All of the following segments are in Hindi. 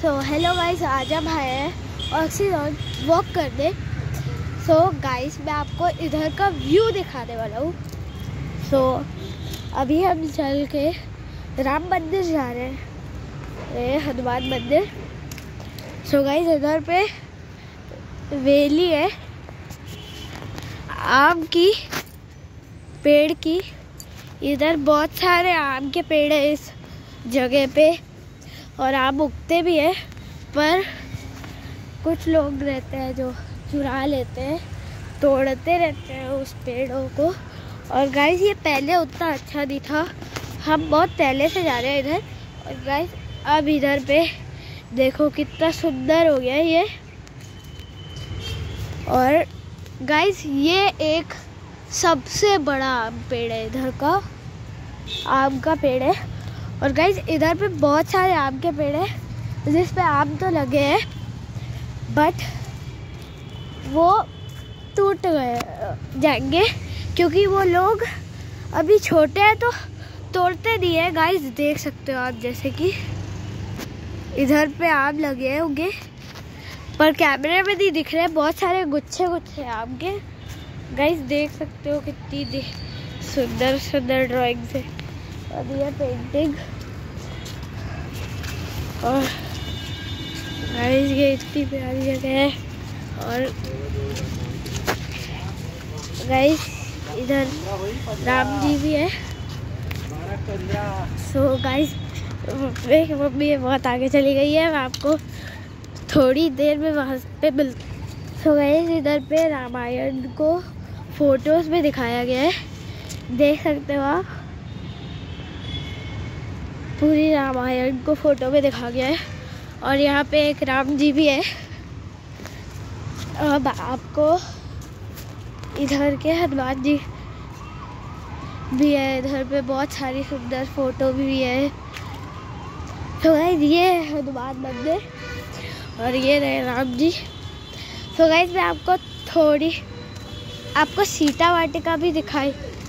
सो हेलो गाइस, आज हम आए हैं ऑक्सीजन वॉक करने। सो गाइस, मैं आपको इधर का व्यू दिखाने वाला हूँ। सो अभी हम चल के राम मंदिर जा रहे हैं, हनुमान मंदिर। सो गाइस, इधर पे वेली है आम की, पेड़ की। इधर बहुत सारे आम के पेड़ है इस जगह पे, और आम उगते भी है, पर कुछ लोग रहते हैं जो चुरा लेते हैं, तोड़ते रहते हैं उस पेड़ों को। और गाइस, ये पहले उतना अच्छा नहीं था, हम बहुत पहले से जा रहे हैं इधर। और गाइस, अब इधर पे देखो कितना सुंदर हो गया है ये। और गाइस, ये एक सबसे बड़ा आम पेड़ है इधर का, आम का पेड़ है। और गाइस, इधर पे बहुत सारे आम के पेड़ है जिस पे आम तो लगे हैं, बट वो टूट गए जाएंगे क्योंकि वो लोग अभी छोटे हैं तो तोड़ते नहीं है। गाइस, देख सकते हो आप, जैसे कि इधर पे आम लगे होंगे पर कैमरे में नहीं दिख रहे, बहुत सारे गुच्छे गुच्छे आम के। गाइस, देख सकते हो कितनी सुंदर सुंदर ड्राइंग्स है, और ये पेंटिंग। और गाइस, ये इतनी प्यारी जगह है। और गाइस, इधर राम जी भी है। सो गाइस, मम्मी बहुत आगे चली गई है, मैं आपको थोड़ी देर में वहाँ पे मिल। सो गाइस, इधर पे रामायण को फोटोज में दिखाया गया है, देख सकते हो आप, पूरी रामायण को फोटो में दिखा गया है। और यहाँ पे एक राम जी भी है। अब आपको इधर के हनुमान जी भी है, इधर पे बहुत सारी सुंदर फोटो भी है। तो गाइस, ये हनुमान मंदिर और ये रहे राम जी। तो गाइस, मैं आपको सीता वाटिका भी दिखाई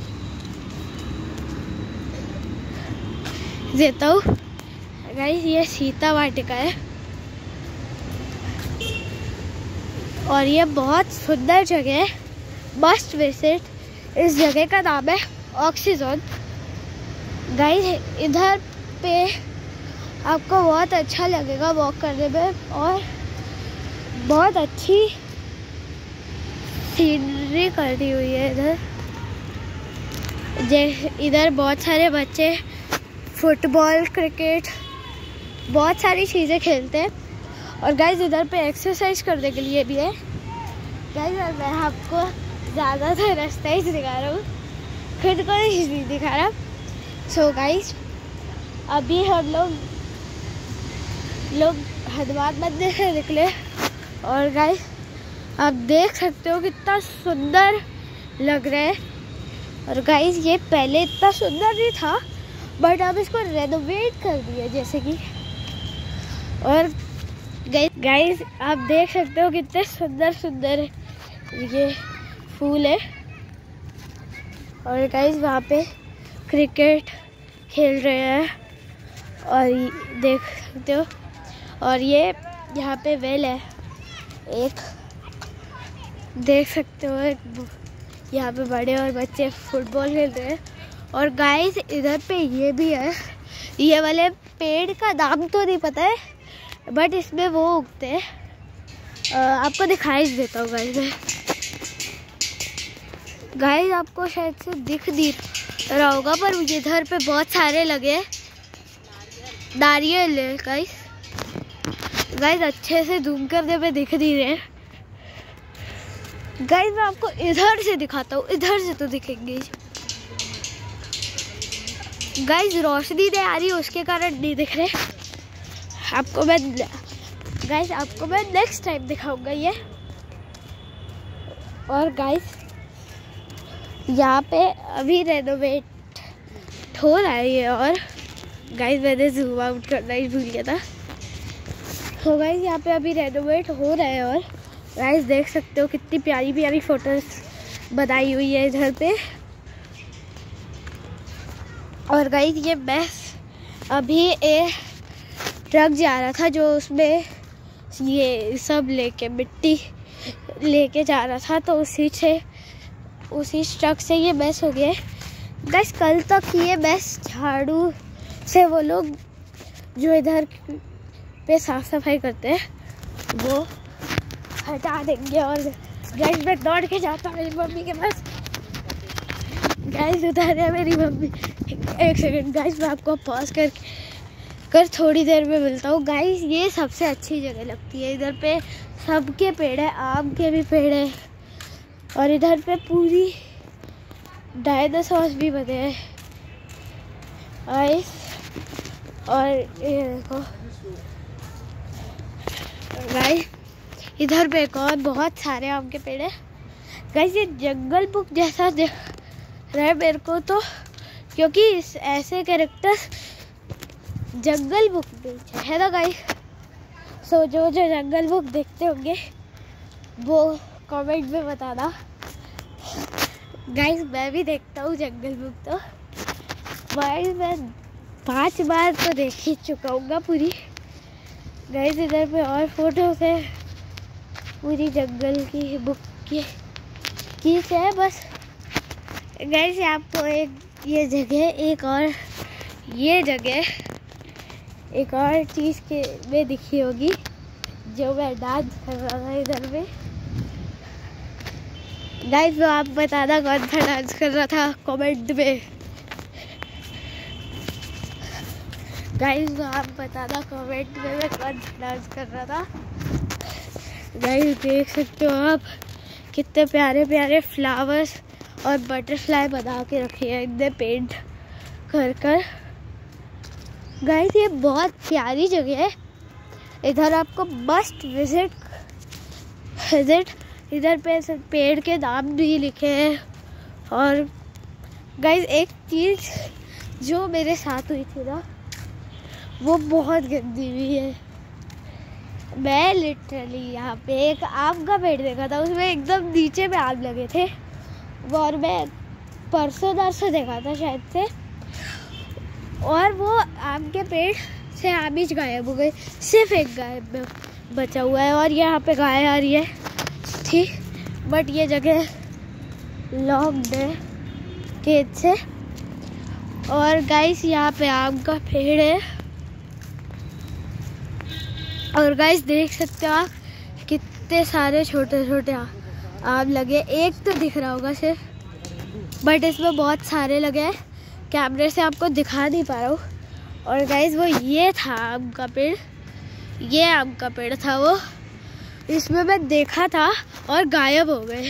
देता हूँ। गाइस, ये सीता वाटिका है और ये बहुत सुंदर जगह है, मस्ट विजिट। इस जगह का नाम है ऑक्सीजन। गाइस, इधर पे आपको बहुत अच्छा लगेगा वॉक करने में, और बहुत अच्छी सीनरी करी हुई है इधर। इधर बहुत सारे बच्चे फुटबॉल, क्रिकेट, बहुत सारी चीज़ें खेलते हैं। और गाइस, इधर पे एक्सरसाइज करने के लिए भी है। गाइस, मैं आपको ज़्यादातर रास्ता ही दिखा रहा हूँ, खुद को नहीं दिखा रहा। सो गाइस, अभी हम लोग हनुमान मंदिर से निकले। और गाइस, आप देख सकते हो कितना सुंदर लग रहा है। और गाइस, ये पहले इतना सुंदर नहीं था, बट अब इसको रेनोवेट कर दिया जैसे कि। और गाइस, आप देख सकते हो कितने सुंदर सुंदर ये फूल है। और गाइस, वहाँ पे क्रिकेट खेल रहे हैं, और देख सकते हो। और ये यहाँ पे वेल है एक, देख सकते हो, यहाँ पे बड़े और बच्चे फुटबॉल खेल रहे हैं। और गाइस, इधर पे ये भी है, ये वाले पेड़ का नाम तो नहीं पता है, बट इसमें वो उगते हैं, आपको दिखाई देता हूँ गाइस, आपको शायद से दिख नहीं रहा होगा, पर इधर पे बहुत सारे लगे नारियल है। गाइस, अच्छे से जूम करने पे दिख नहीं रहे। गाइस, मैं आपको इधर से दिखाता हूँ, इधर से तो दिखेंगे। गाइस, रोशनी नहीं आ रही, उसके कारण नहीं दिख रहे आपको। आपको मैं नेक्स्ट टाइम दिखाऊंगा ये। और गाइस, यहाँ पे अभी रेनोवेट हो रहा है ये। और गाइस, मैंने जूम आउट करना ही भूल गया था। तो गाइस, यहाँ पे अभी रेनोवेट हो रहा है। और गाइस, देख सकते हो कितनी प्यारी प्यारी फोटोज बनाई हुई है इधर पे। और गाइस, ये मैं अभी ट्रक जा रहा था जो उसमें ये सब लेके मिट्टी लेके जा रहा था, तो उसी ट्रक से ये मैस हो गया। गाइस कल तक ये मैस झाड़ू से वो लोग जो इधर पे साफ सफाई करते हैं वो हटा देंगे। और गाइस मैं दौड़ के जाता हूँ मेरी मम्मी के पास। गाइस उधर है मेरी मम्मी। एक सेकंड गाइस, मैं आपको पॉज कर थोड़ी देर में मिलता हूँ। गाइस ये सबसे अच्छी जगह लगती है, इधर पे सबके पेड़ है, आम के भी पेड़ है और इधर पे पूरी डायनासोर्स भी बने हैं। और ये देखो गाइस, इधर पे एक और बहुत सारे आम के पेड़ है। गाइस ये जंगल बुक जैसा दिख रहा है मेरे को तो, क्योंकि ऐसे कैरेक्टर्स जंगल बुक में है ना गाइस। सो जो जंगल बुक देखते होंगे वो कमेंट में बताना। गाइस मैं भी देखता हूँ जंगल बुक, तो गाइस मैं 5 बार तो देख ही चुका हूँ पूरी। गाइस इधर पे और फोटोज है पूरी जंगल की बुक की से है बस। गाइस आपको ये जगह एक और चीज़ के में दिखी होगी जो मैं डांस कर रहा था इधर में। गाइस तो आप बताना कौन सा डांस कर रहा था कमेंट में। गाइस तो आप बताना कमेंट में मैं कौन सा डांस कर रहा था। गाइस देख सकते हो आप कितने प्यारे प्यारे फ्लावर्स और बटरफ्लाई बना के रखे हैं इनने पेंट कर। गाइस ये बहुत प्यारी जगह है, इधर आपको मस्ट विजिट। इधर पे पेड़ के नाम भी लिखे हैं। और गाइस एक चीज़ जो मेरे साथ हुई थी ना वो बहुत गंदी हुई है। मैं लिटरली यहाँ पे एक आम का पेड़ देखा था, उसमें एकदम नीचे में आम लगे थे वो, और मैं परसों देखा था शायद से, और वो आम के पेड़ से आम ही गायब हो गए, सिर्फ एक गाय बचा हुआ है। और यहाँ पे गाय आ रही है थी, बट ये जगह लॉक्ड है गेट से। और गाइस यहाँ पे आम का पेड़ है और गाइस देख सकते हो आप कितने सारे छोटे छोटे आम लगे। एक तो दिख रहा होगा सिर्फ, बट इसमें बहुत सारे लगे हैं, कैमरे से आपको दिखा नहीं पा रहा हूँ। और गाइस वो ये था आम का पेड़, ये आम का पेड़ था वो, इसमें मैं देखा था और गायब हो गए।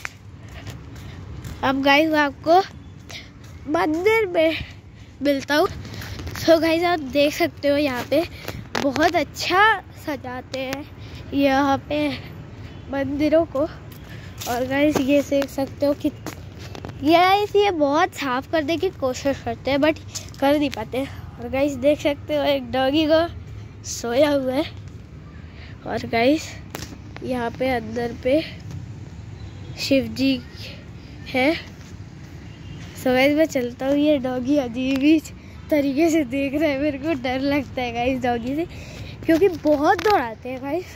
अब गाइस मैं आपको मंदिर में मिलता हूँ। सो गाइस आप देख सकते हो यहाँ पे बहुत अच्छा सजाते हैं यहाँ पे मंदिरों को। और गाइस ये देख सकते हो कि ये बहुत साफ करने की कोशिश करते हैं बट कर नहीं पाते। और गाइस देख सकते हो एक डॉगी को सोया हुआ है। और गाइस यहाँ पे अंदर पे शिव जी है। सो गाइस मैं चलता हूँ, ये डॉगी अजीब ही तरीके से देख रहा है, मेरे को डर लगता है गाइस डॉगी से, क्योंकि बहुत दौड़ाते हैं गाइस,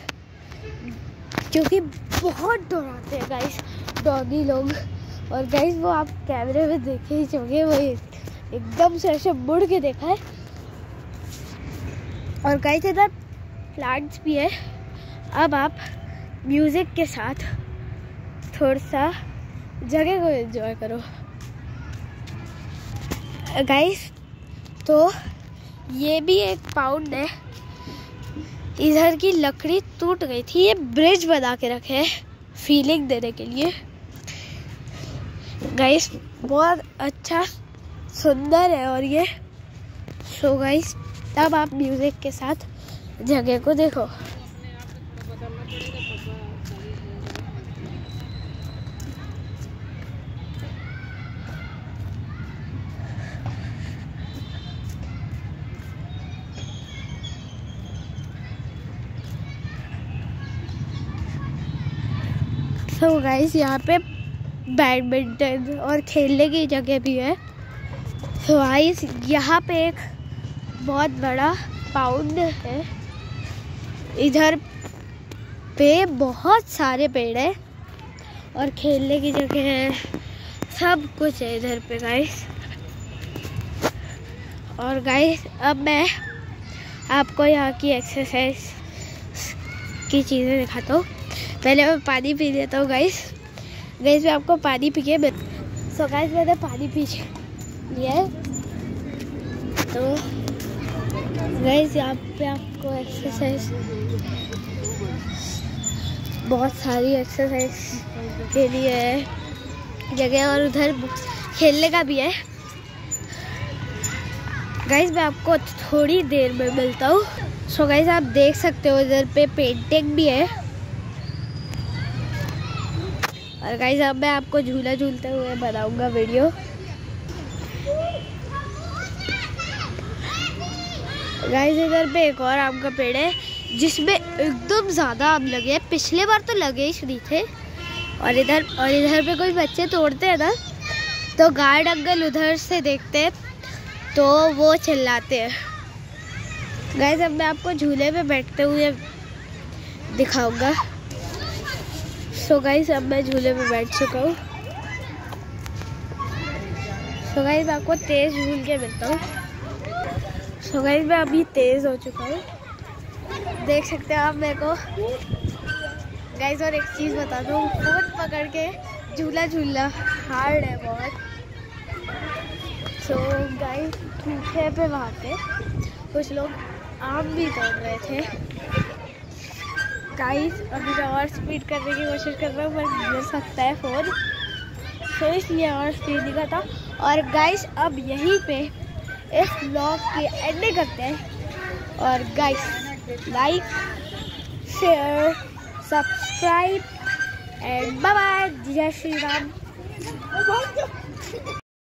डॉगी लोग। और गाइस वो आप कैमरे में देखे ही होंगे, वो एकदम से ऐसे मुड़ के देखा है। और गाइस इधर प्लांट्स भी है। अब आप म्यूजिक के साथ थोड़ा सा जगह को एंजॉय करो गाइस। तो ये भी एक पाउंड है, इधर की लकड़ी टूट गई थी, ये ब्रिज बना के रखे हैं फीलिंग देने के लिए। गाइस बहुत अच्छा सुंदर है और ये। सो गाइस तब आप म्यूजिक के साथ जगह को देखो। सो गाइस यहाँ पे बैडमिंटन और खेलने की जगह भी है। सो गाइस यहाँ पे एक बहुत बड़ा कंपाउंड है। इधर पे बहुत सारे पेड़ है और खेलने की जगह है, सब कुछ है इधर पे गाइस। और गाइस अब मैं आपको यहाँ की एक्सरसाइज की चीज़ें दिखाता हूँ। पहले मैं पानी पी लेता हूँ गाइस। मैं आपको पानी पी के सो गाइस मैंने पानी पी लिया है। तो गाइस यहाँ पे आपको एक्सरसाइज, बहुत सारी एक्सरसाइज के लिए है जगह और उधर खेलने का भी है। गाइस मैं आपको थोड़ी देर में मिलता हूँ। सो गाइस आप देख सकते हो इधर पे पेंटिंग भी है। और गाइस अब मैं आपको झूला झूलते हुए बनाऊंगा वीडियो। गाइस इधर पे एक और आम का पेड़ है जिसमें एकदम ज़्यादा आम लगे हैं। पिछले बार तो लगे ही नहीं थे। और इधर पे कोई बच्चे तोड़ते हैं ना, तो गार्ड अंकल उधर से देखते हैं तो वो चिल्लाते हैं। गाइस अब मैं आपको झूले पे बैठते हुए दिखाऊंगा। सो गाइस अब मैं झूले पे बैठ चुका हूँ। सो गाइस मैं आपको तेज झूल के मिलता हूँ। सो गाइस मैं अभी तेज हो चुका हूँ, देख सकते हैं आप मेरे को। गाइस और एक चीज़ बता दूँ, फोन पकड़ के झूला झूलना हार्ड है बहुत। सो गाइस सूखे पे वहाँ पे कुछ लोग आम भी तोड़ रहे थे। गाइस अभी मैं और स्पीड करने की कोशिश कर रहा हूँ पर गिर सकता है फ़ोन, तो इसलिए और स्पीड दिखाता। और गाइस अब यहीं पे इस ब्लॉग की एंडिंग करते हैं। और guys like, share, subscribe and bye bye. जय श्री राम।